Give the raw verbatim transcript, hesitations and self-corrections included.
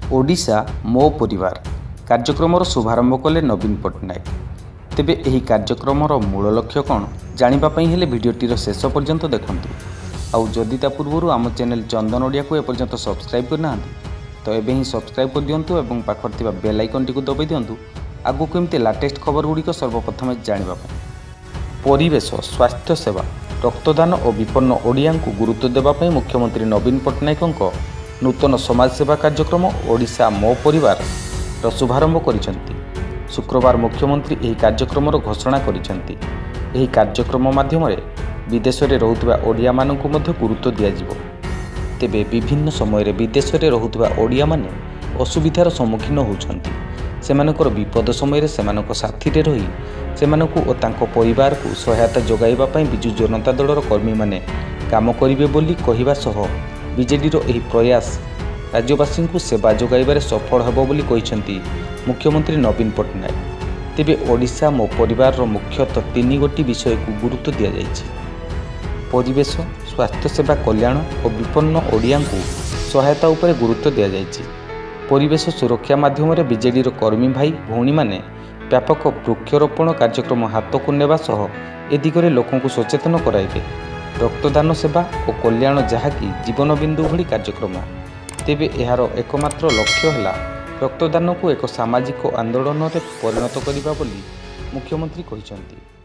ओडिशा मो परिवार कार्यक्रम शुभारंभ कले नवीन पट्टनायक। तेबे एही कार्यक्रम मूल लक्ष्य कौन जानापी हेले भिडियोटीर शेष पर्यंत देखूँ। आउ जदि ता पूर्व आम चैनल चंदन ओडिया को एपर्यंत सब्सक्राइब करना तो एबे ही सब्सक्राइब कर दिंतु और पाखर थिबा बेल आइकन टी दबाई दिंतु आगु केमती लाटेस्ट खबर गुड़िक सर्वप्रथम जानापी। परिवेश स्वास्थ्य सेवा रक्तदान और विपन्न ओडिया को गुरुत्व देवाई मुख्यमंत्री नवीन पट्टनायक नूतन समाजसेवा कार्यक्रम ओडिशा मो परिवार शुभारंभ करिसेंती। शुक्रवार मुख्यमंत्री यह कार्यक्रम घोषणा करिसेंती। यह कार्यक्रम माध्यम विदेश में रहुतबा ओडिया मानकु मध्य गुरुत्व दियाजिवो। तेबे विभिन्न समय विदेश में रहुतबा ओडिया माने असुविधार सम्मुखीन होउछंती। सेमानकर विपद समय सेमानक साथी रे रही सेमानकु ओ तांको परिवार को सहायता जोगाइबा पई बिजु जनता दलर कर्मी माने काम करिवे बोली कहिबा सह बीजेडी रो एही प्रयास राज्यवासी को सेवा जोगाइबारे सफल हेबो बोली कहिसेंती मुख्यमंत्री नवीन पट्टनायक। तेबे ओडिशा मो परिवार रो मुख्यतः तीन गोटी विषय को गुरुत्व दिया जायछि। परिवेश स्वास्थ्य सेवा कल्याण और विपन्न ओडिया को सहायता उपरे गुरुत्व दिया जायछि। परिवेश सुरक्षा माध्यम बीजेडी रो कर्मी भाई भौणी माने व्यापक वृक्षरोपण कार्यक्रम हाथ को नेबा सह ए दिगरे लोकों को सचेतन कराइबे। रक्तदान सेवा और कल्याण जहाँकि जीवन बिंदु भली कार्यक्रम। तेबे एहार एकमात्र लक्ष्य है रक्तदान को एक सामाजिक आंदोलन में परिणत करने मुख्यमंत्री कहिसेंती।